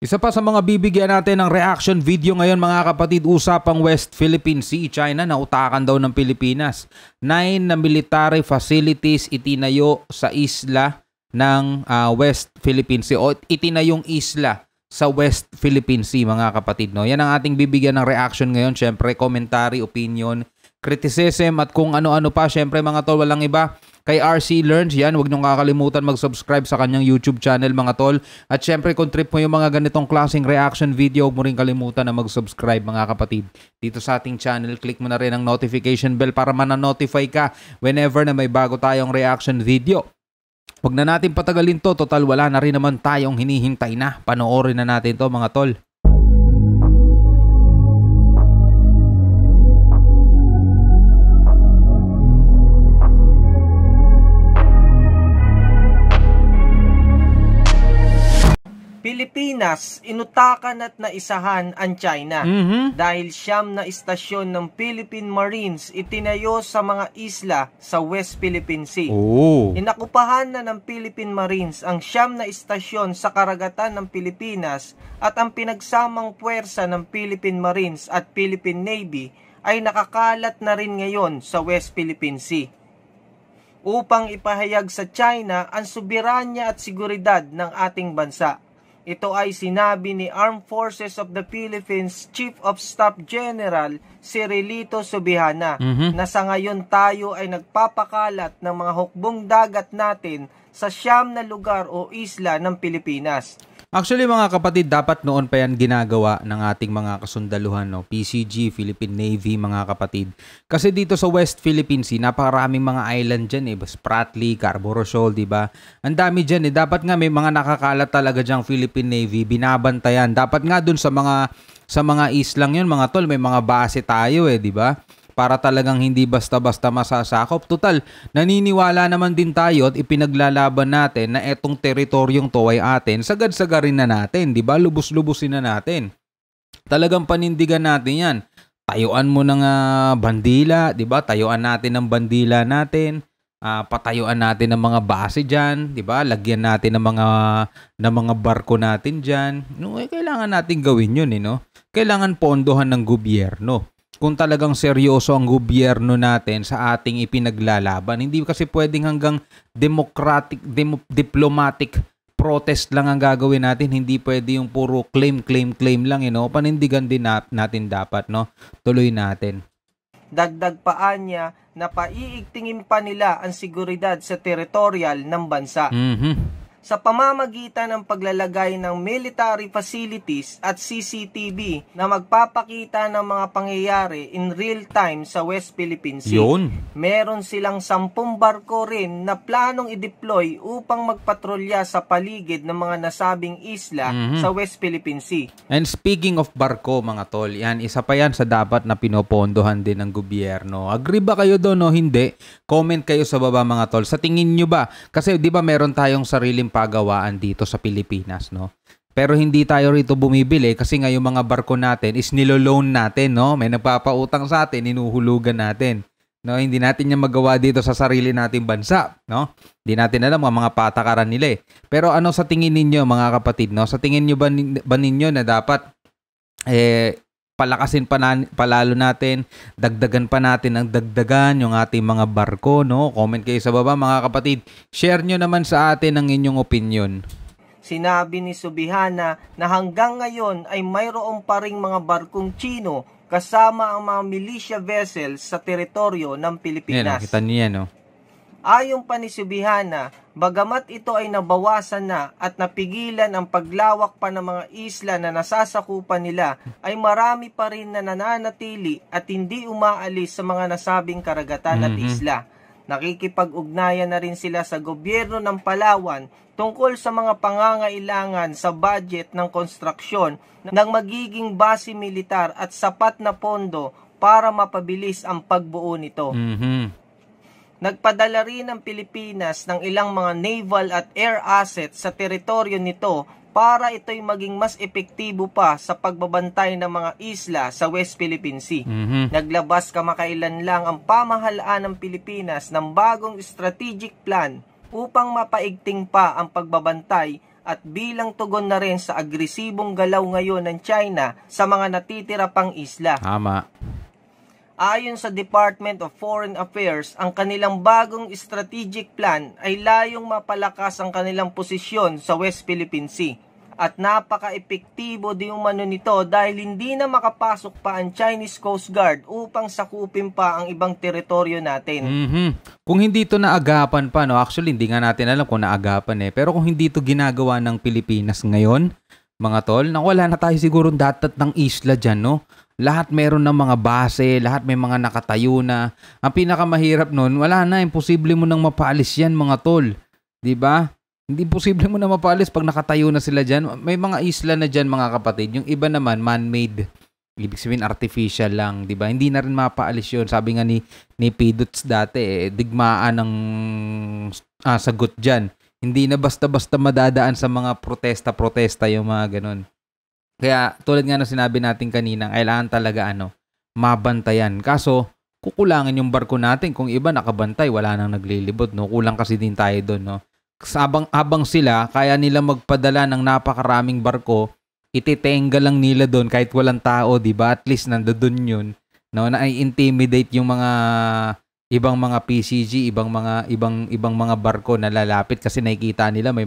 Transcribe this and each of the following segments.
Isa pa sa mga bibigyan natin ng reaction video ngayon mga kapatid, usapang West Philippine Sea. China na utakan daw ng Pilipinas. 9 na military facilities itinayo sa isla ng West Philippine Sea o itinayong isla sa West Philippine Sea mga kapatid. No? Yan ang ating bibigyan ng reaction ngayon. Siyempre, commentary, opinion, criticism at kung ano-ano pa. Siyempre mga tol, walang iba. Kay RC Learns, yan, huwag niyong kakalimutan mag-subscribe sa kanyang YouTube channel mga tol. At syempre, kung trip mo yung mga ganitong klaseng reaction video, huwag mo rin kalimutan na mag-subscribe mga kapatid. Dito sa ating channel, click mo na rin ang notification bell para mananotify ka whenever na may bago tayong reaction video. Huwag na natin patagalin to, total wala na rin naman tayong hinihintay na. Panoorin na natin to mga tol. Pilipinas, inutakan at naisahan ang China dahil siyam na istasyon ng Philippine Marines itinayo sa mga isla sa West Philippine Sea. Inakupahan na ng Philippine Marines ang siyam na istasyon sa karagatan ng Pilipinas at ang pinagsamang puwersa ng Philippine Marines at Philippine Navy ay nakakalat na rin ngayon sa West Philippine Sea upang ipahayag sa China ang soberanya at seguridad ng ating bansa. Ito ay sinabi ni Armed Forces of the Philippines Chief of Staff General Cirilito Subihana na sa ngayon tayo ay nagpapakalat ng mga hukbong dagat natin sa siyam na lugar o isla ng Pilipinas. Actually mga kapatid, dapat noon pa yan ginagawa ng ating mga kasundaluhan, no? PCG, Philippine Navy, mga kapatid. Kasi dito sa West Philippine Sea, napakaraming mga island dyan eh. Spratly, Scarborough Shoal, diba? Ang dami dyan eh. Dapat nga may mga nakakalat talaga dyang Philippine Navy, binabantayan. Dapat nga dun sa mga islang yun, mga tol, may mga base tayo eh, diba? Para talagang hindi basta-basta masasakop. Total, naniniwala naman din tayo at ipinaglalaban natin na etong teritoryong to ay atin. Sagad-sagarin na natin, di ba? Lubos-lubusin na natin. Talagang panindigan natin yan. Tayuan mo ng bandila, di ba? Tayuan natin ng bandila natin. Patayuan natin ng mga base dyan, di ba? Lagyan natin ng mga barko natin dyan. No, kailangan natin gawin yun, no? Kailangan pondohan ng gobyerno. Kung talagang seryoso ang gobyerno natin sa ating ipinaglalaban. Hindi kasi pwedeng hanggang diplomatic protest lang ang gagawin natin. Hindi pwede yung puro claim lang. Panindigan din natin dapat. No? Tuloy natin. Dagdag pa niya na paiigtingin pa nila ang seguridad sa teritorial ng bansa. Sa pamamagitan ng paglalagay ng military facilities at CCTV na magpapakita ng mga pangyayari in real time sa West Philippine Sea. Meron silang 10 barko rin na planong i-deploy upang magpatrolya sa paligid ng mga nasabing isla sa West Philippine Sea. And speaking of barko mga tol, yan, isa pa yan sa dapat na pinopondohan din ng gobyerno. Agree ba kayo doon o hindi? Comment kayo sa baba mga tol. Sa tingin nyo ba? Kasi di ba meron tayong sariling pagawaan dito sa Pilipinas, no? Pero hindi tayo rito bumibili kasi nga yung mga barko natin is nilo-loan natin, no? May nagpapautang sa atin, inuhulugan natin. No, hindi natin 'yan magawa dito sa sarili nating bansa, no? Hindi natin alam ang mga patakaran nila eh. Pero ano sa tingin ninyo mga kapatid, no? Sa tingin niyo ba ninyo na dapat palakasin palalo natin, dagdagan pa natin ang dagdagan yung ating mga barko, no? Comment kayo sa baba mga kapatid. Share nyo naman sa atin ang inyong opinion. Sinabi ni Subihana na hanggang ngayon ay mayroon pa ring mga barkong Chino kasama ang mga militia vessels sa teritoryo ng Pilipinas. Yan, kita niyo yan, no? Ayon pa ni Subihana, bagamat ito ay nabawasan na at napigilan ang paglawak pa ng mga isla na nasasakupan nila, ay marami pa rin na nananatili at hindi umaalis sa mga nasabing karagatan at isla. Nakikipag-ugnayan na rin sila sa gobyerno ng Palawan tungkol sa mga pangangailangan sa budget ng konstruksyon ng magiging base militar at sapat na pondo para mapabilis ang pagbuo nito. Nagpadala rin ang Pilipinas ng ilang mga naval at air assets sa teritoryo nito para ito'y maging mas epektibo pa sa pagbabantay ng mga isla sa West Philippine Sea. Naglabas kamakailan lang ang pamahalaan ng Pilipinas ng bagong strategic plan upang mapaigting pa ang pagbabantay at bilang tugon na rin sa agresibong galaw ngayon ng China sa mga natitira pang isla. Tama. Ayon sa Department of Foreign Affairs, ang kanilang bagong strategic plan ay layong mapalakas ang kanilang posisyon sa West Philippine Sea. At napaka-epektibo di umano nito dahil hindi na makapasok pa ang Chinese Coast Guard upang sakupin pa ang ibang teritoryo natin. Kung hindi ito naagapan pa, no? Actually, hindi nga natin alam kung naagapan Pero kung hindi ito ginagawa ng Pilipinas ngayon, mga tol, wala na tayo siguro datat ng isla dyan, no? Lahat meron ng mga base, lahat may mga nakatayo na. Ang pinakamahirap nun, wala na, imposible mo nang mapaalis yan, mga tol. Diba? Hindi posible mo na mapalis pag nakatayo na sila dyan. May mga isla na dyan, mga kapatid. Yung iba naman, man-made. Ibig sabihin, artificial lang. Diba? Hindi na rin mapaalis yun. Sabi nga ni Pidots dati, digmaan ng sagot dyan. Hindi na basta-basta madadaan sa mga protesta-protesta yung mga ganun. Kaya, tulad nga na sinabi natin kanina, kailangan talaga mabantayan. Kaso, kukulangin yung barko natin. Kung iba nakabantay, wala nang naglilibot. No? Kulang kasi din tayo doon, no? Habang sila, kaya nila magpadala ng napakaraming barko, ititenga lang nila doon kahit walang tao, diba? At least nandoon yun, no? Na-intimidate yung mga ibang mga PCG, ibang mga barko na lalapit kasi nakikita nila may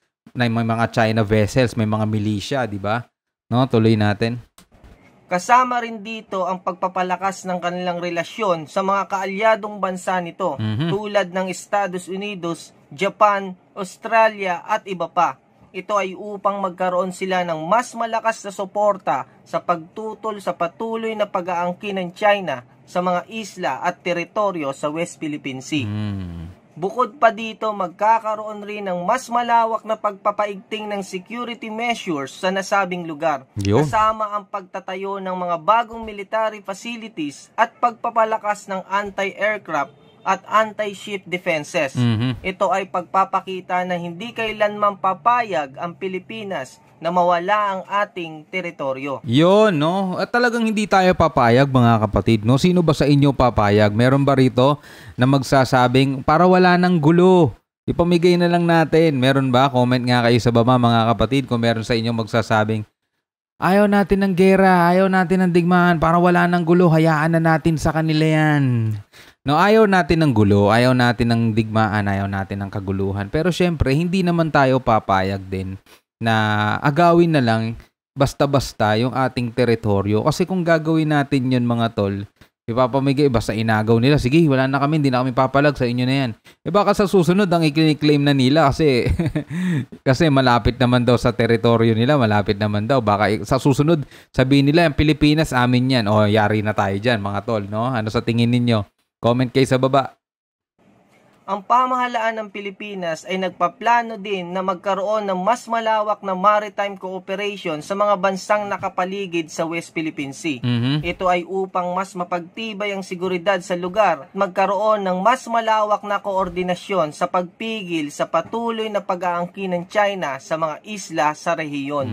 mga China vessels, may mga militia, diba? No, tuloy natin. Kasama rin dito ang pagpapalakas ng kanilang relasyon sa mga kaalyadong bansa nito tulad ng Estados Unidos, Japan, Australia at iba pa. Ito ay upang magkaroon sila ng mas malakas na suporta sa pagtutol sa patuloy na pag-aangkin ng China sa mga isla at teritoryo sa West Philippine Sea. Bukod pa dito, magkakaroon rin ng mas malawak na pagpapaigting ng security measures sa nasabing lugar. Kasama ang pagtatayo ng mga bagong military facilities at pagpapalakas ng anti-aircraft at anti-ship defenses. Ito ay pagpapakita na hindi kailanman papayag ang Pilipinas na mawala ang ating teritoryo. Yun, no? At talagang hindi tayo papayag, mga kapatid, no? Sino ba sa inyo papayag? Meron ba rito na magsasabing para wala ng gulo? Ipamigay na lang natin. Meron ba? Comment nga kayo sa baba, mga kapatid, kung meron sa inyo magsasabing ayaw natin ng gera, ayaw natin ng digmaan, para wala ng gulo, hayaan na natin sa kanila yan. No, ayaw natin ng gulo, ayaw natin ng digmaan, ayaw natin ng kaguluhan. Pero syempre, hindi naman tayo papayag din na agawin na lang basta-basta yung ating teritoryo. Kasi kung gagawin natin yun, mga tol, ipapamigay, basta inagaw nila, sige, wala na kami, hindi na kami papalag, sa inyo na yan. Baka sa susunod, ang i-claim na nila kasi kasi malapit naman daw sa teritoryo nila, malapit naman daw. Baka sa susunod, sabihin nila, ang Pilipinas, amin yan. O, yari na tayo dyan, mga tol, no? Ano sa tingin ninyo? Comment kayo sa baba. Ang pamahalaan ng Pilipinas ay nagpaplano din na magkaroon ng mas malawak na maritime cooperation sa mga bansang nakapaligid sa West Philippine Sea. Ito ay upang mas mapagtibay ang seguridad sa lugar at magkaroon ng mas malawak na koordinasyon sa pagpigil sa patuloy na pag-aangkin ng China sa mga isla sa rehiyon.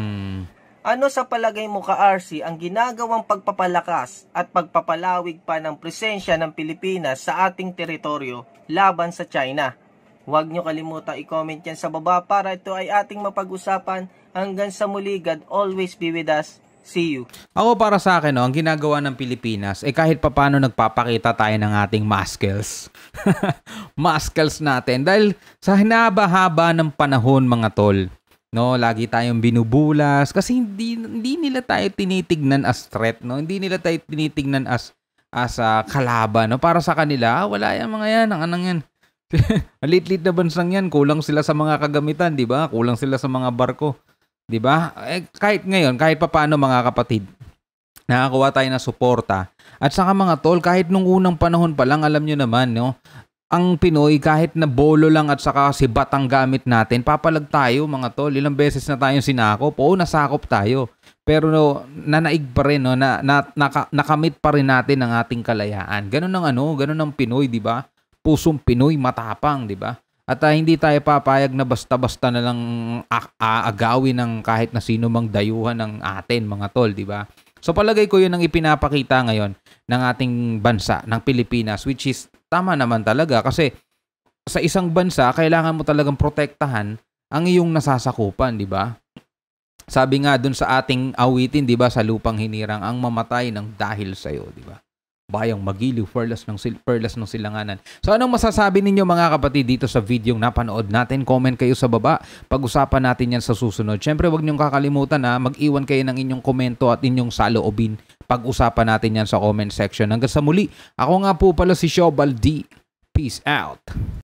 Ano sa palagay mo, ka-RC, ang ginagawang pagpapalakas at pagpapalawig pa ng presensya ng Pilipinas sa ating teritoryo laban sa China? Huwag nyo kalimutan i-comment yan sa baba para ito ay ating mapag-usapan. Hanggang sa muli, God always be with us. See you. Ako, para sa akin, ang ginagawa ng Pilipinas, kahit papano nagpapakita tayo ng ating muscles. Muscles natin. Dahil sa hinaba-haba ng panahon, mga tol, no, lagi tayong binubulas kasi hindi nila tayo tinitignan as threat, no? Hindi nila tayo tinitignan as kalaban, no? Para sa kanila, wala yan mga yan, ang anong yan. Lit-lit na bansang yan, kulang sila sa mga kagamitan, di ba? Kulang sila sa mga barko, di ba? Kahit ngayon, kahit papaano, mga kapatid, nakakuha tayo ng suporta. At saka, mga tol, kahit nung unang panahon pa lang, alam nyo naman, no? Ang Pinoy, kahit na bolo lang at saka sibat ang gamit natin, papalag tayo, mga tol. Ilang beses na tayong sinakop. Oo, nasakop tayo. Pero no, nanaig pa rin, no? Nakamit pa rin natin ang ating kalayaan. Ganun ang Pinoy, di ba? Pusong Pinoy, matapang, di ba? At hindi tayo papayag na basta-basta na lang aagawin ng kahit na sino mang dayuhan ng atin, mga tol, di ba? So palagay ko yun ang ipinapakita ngayon ng ating bansa, ng Pilipinas, which is tama naman talaga kasi sa isang bansa, kailangan mo talagang protektahan ang iyong nasasakupan, di ba? Sabi nga dun sa ating awitin, di ba, sa lupang hinirang, ang mamatay ng dahil sa'yo, di ba? Bayang magiliw, perlas ng silanganan. So anong masasabi ninyo mga kapatid dito sa video napanood natin? Comment kayo sa baba. Pag-usapan natin yan sa susunod. Siyempre huwag niyong kakalimutan na mag-iwan kayo ng inyong komento at inyong saloobin. Pag-usapan natin yan sa comment section. Hanggang sa muli, ako nga po pala si Shobal D. Peace out.